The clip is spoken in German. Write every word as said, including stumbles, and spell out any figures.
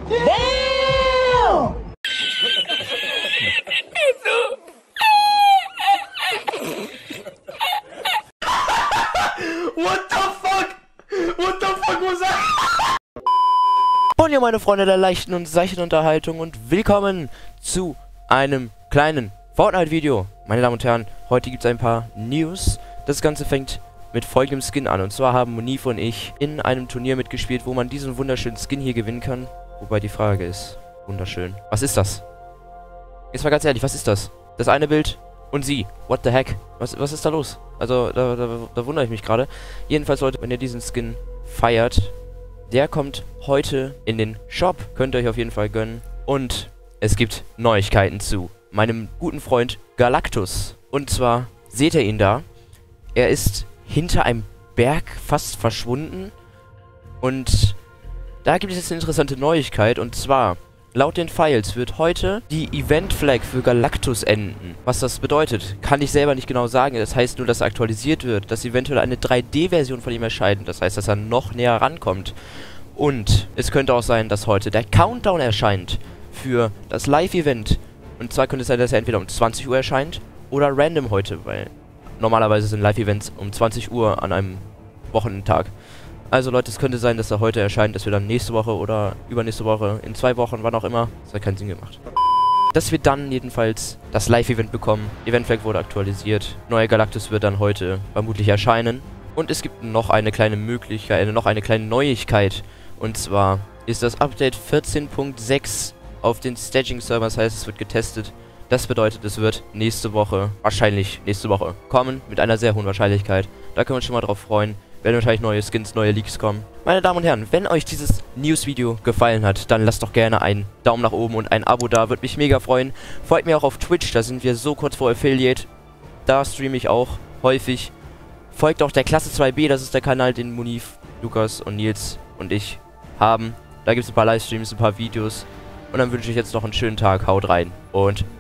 Damn! What the fuck? What the fuck was that? Und ja, meine Freunde der leichten und seichten Unterhaltung und willkommen zu einem kleinen Fortnite-Video. Meine Damen und Herren, heute gibt es ein paar News. Das Ganze fängt mit folgendem Skin an. Und zwar haben Monif und ich in einem Turnier mitgespielt, wo man diesen wunderschönen Skin hier gewinnen kann. Wobei die Frage ist, wunderschön. Was ist das? Jetzt mal ganz ehrlich, was ist das? Das eine Bild und sie. What the heck? Was, was ist da los? Also, da, da, da wundere ich mich gerade. Jedenfalls, Leute, wenn ihr diesen Skin feiert, der kommt heute in den Shop. Könnt ihr euch auf jeden Fall gönnen. Und es gibt Neuigkeiten zu meinem guten Freund Galactus. Und zwar, seht ihr ihn da? Er ist hinter einem Berg fast verschwunden. Und da gibt es jetzt eine interessante Neuigkeit. Und zwar, laut den Files wird heute die Event-Flag für Galactus enden. Was das bedeutet, kann ich selber nicht genau sagen. Das heißt nur, dass er aktualisiert wird, dass eventuell eine drei D-Version von ihm erscheint. Das heißt, dass er noch näher rankommt. Und es könnte auch sein, dass heute der Countdown erscheint für das Live-Event. Und zwar könnte es sein, dass er entweder um zwanzig Uhr erscheint oder random heute, weil normalerweise sind Live-Events um zwanzig Uhr an einem Wochentag. Also Leute, es könnte sein, dass er heute erscheint, dass wir dann nächste Woche oder übernächste Woche, in zwei Wochen, wann auch immer, das hat keinen Sinn gemacht. Dass wir dann jedenfalls das Live-Event bekommen. Event-Flag wurde aktualisiert. Neuer Galactus wird dann heute vermutlich erscheinen. Und es gibt noch eine kleine Möglichkeit, noch eine kleine Neuigkeit. Und zwar ist das Update vierzehn Punkt sechs auf den Staging-Server, das heißt, es wird getestet. Das bedeutet, es wird nächste Woche, wahrscheinlich nächste Woche, kommen, mit einer sehr hohen Wahrscheinlichkeit. Da können wir uns schon mal drauf freuen. Werden wahrscheinlich neue Skins, neue Leaks kommen. Meine Damen und Herren, wenn euch dieses News-Video gefallen hat, dann lasst doch gerne einen Daumen nach oben und ein Abo da. Würde mich mega freuen. Folgt mir auch auf Twitch, da sind wir so kurz vor Affiliate. Da streame ich auch häufig. Folgt auch der Klasse zwei B, das ist der Kanal, den Monif, Lukas und Nils und ich haben. Da gibt es ein paar Livestreams, ein paar Videos. Und dann wünsche ich jetzt noch einen schönen Tag. Haut rein und